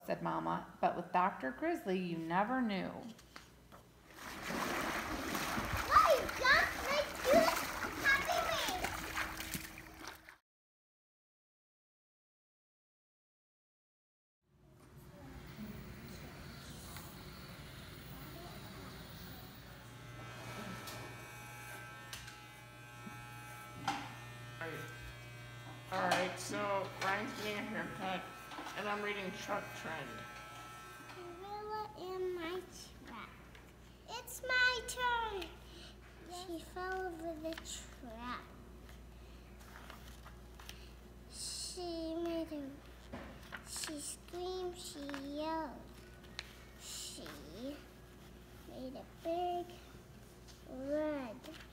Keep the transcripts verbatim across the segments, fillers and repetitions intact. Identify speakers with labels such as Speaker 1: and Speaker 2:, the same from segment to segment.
Speaker 1: said Mama, but with Doctor Grizzly, you never knew.
Speaker 2: Alright, so Ryan's getting a haircut, and I'm reading Truck Trend.
Speaker 3: Gorilla in my trap. It's my turn. She fell over the trap. She made a, she screamed, she yelled. She made a big red.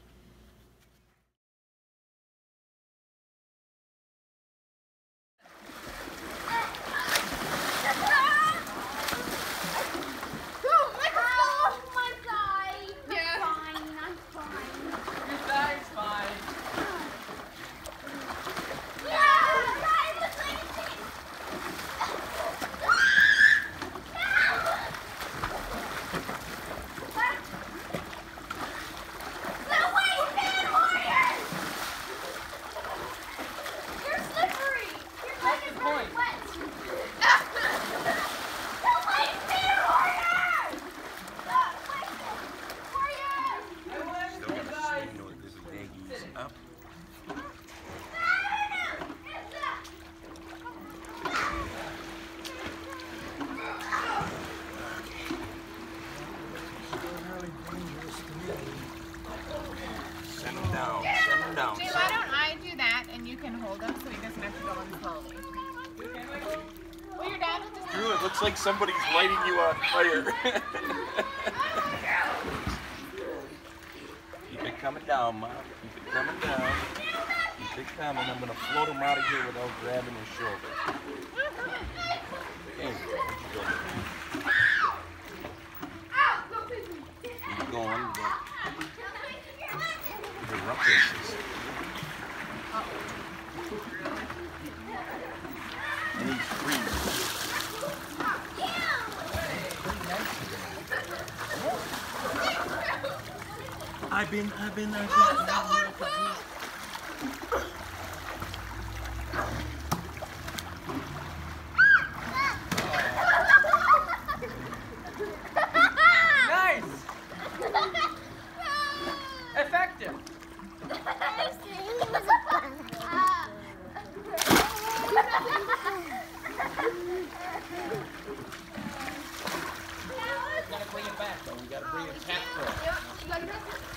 Speaker 1: Jay, why don't I do that and you can hold him so he doesn't have to go in slowly? Well, your dad will just...
Speaker 4: Drew, it looks like somebody's lighting you on fire. Keep it coming down, Mom. Keep it coming down. Keep it coming. I'm going to float him out of here without grabbing his shoulder. Hey, keep going. The ruckus. And he's free. I've been, I've been, I've been. Oh,
Speaker 2: Nice! Effective! Gotta bring it back though, we gotta bring it back for it.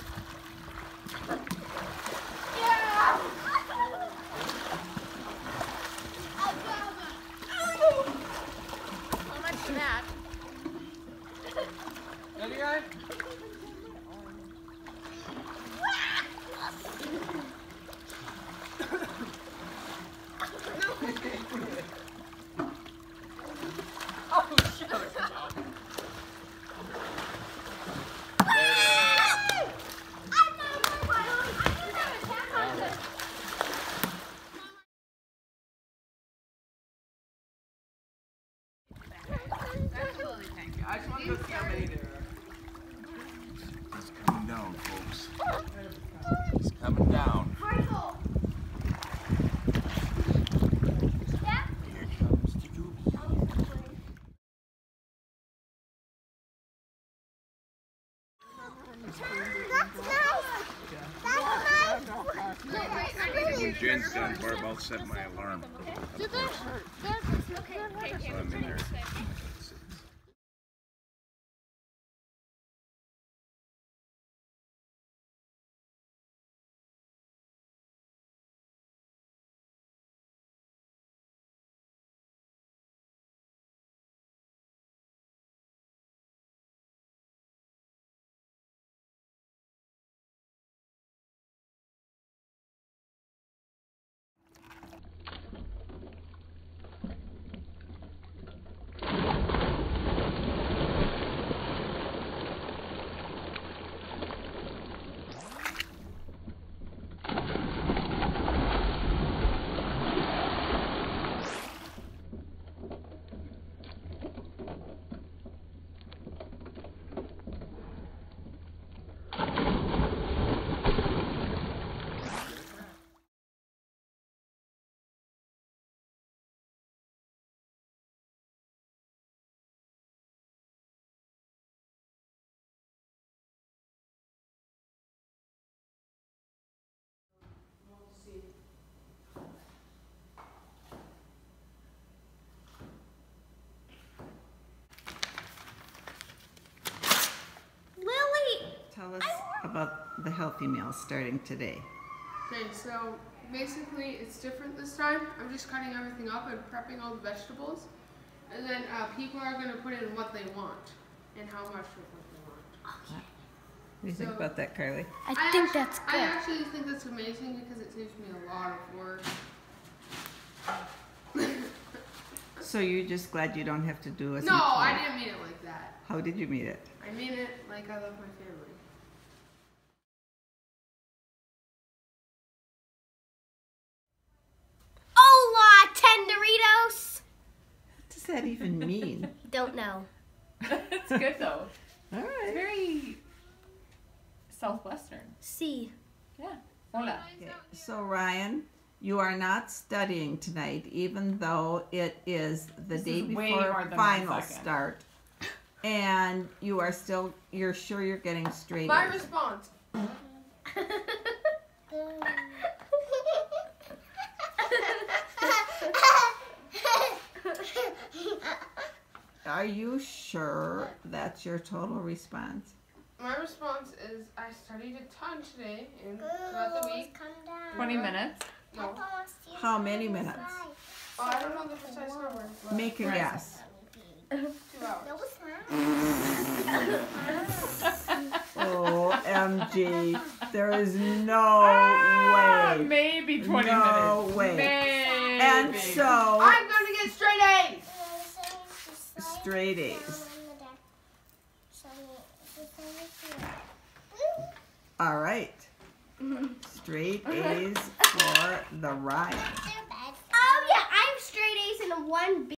Speaker 1: How much for that?
Speaker 2: Ready, guy? Oh, shoot! I just want to go see how many there are.
Speaker 4: He's coming down, folks. He's coming down. Here comes the Juby. When Jen's done, Barb, I'll set my alarm. Of course. So I'm in there.
Speaker 5: the healthy meals starting today?
Speaker 6: Okay, so basically it's different this time. I'm just cutting everything up and prepping all the vegetables. And then uh, people are going to put in what they want and how much of what they want.
Speaker 5: What do you think
Speaker 6: So-
Speaker 5: about that, Carly?
Speaker 3: I,
Speaker 6: I
Speaker 3: think
Speaker 6: actu-
Speaker 3: that's
Speaker 6: I
Speaker 3: good.
Speaker 6: actually think that's amazing because it saves me a lot of work.
Speaker 5: So you're just glad you don't have to do as
Speaker 6: No,
Speaker 5: much
Speaker 6: I
Speaker 5: work.
Speaker 6: didn't mean it like that.
Speaker 5: How did you mean it?
Speaker 6: I mean it like I love my family.
Speaker 3: Hola, ten Doritos.
Speaker 5: What does that even mean?
Speaker 3: Don't know.
Speaker 1: It's good though.
Speaker 5: All
Speaker 1: It's
Speaker 5: right.
Speaker 1: very southwestern.
Speaker 3: C.
Speaker 1: Yeah. Hola.
Speaker 5: Okay, so Ryan, you are not studying tonight, even though it is the
Speaker 1: This
Speaker 5: day
Speaker 1: is way
Speaker 5: before
Speaker 1: more than one
Speaker 5: final
Speaker 1: second.
Speaker 5: start. And you are still, you're sure you're getting straight
Speaker 6: My
Speaker 5: A's.
Speaker 6: response.
Speaker 5: Are you sure that's your total response?
Speaker 6: My response is I studied a ton today and throughout the week.
Speaker 1: Twenty minutes.
Speaker 6: No.
Speaker 5: How many minutes?
Speaker 6: Oh, I don't know the precise number. but
Speaker 5: Make a
Speaker 1: Right.
Speaker 5: guess.
Speaker 6: Two hours.
Speaker 3: No, it's not.
Speaker 5: O M G, there is no
Speaker 1: Ah,
Speaker 5: way.
Speaker 1: maybe twenty
Speaker 5: No
Speaker 1: minutes.
Speaker 5: way.
Speaker 1: Maybe.
Speaker 5: And so,
Speaker 6: I'm gonna get straight A's.
Speaker 5: straight A's. All right. Straight A's for the Ryan.
Speaker 3: Oh yeah, I have straight A's and a one B.